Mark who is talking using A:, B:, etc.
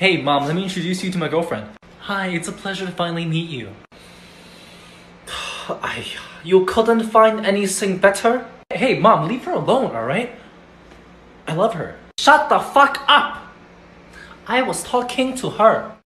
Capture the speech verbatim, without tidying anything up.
A: Hey mom, let me introduce you to my girlfriend. Hi, it's a pleasure to finally meet you. I, you couldn't find anything better? Hey mom, leave her alone, alright? I love her. Shut the fuck up! I was talking to her.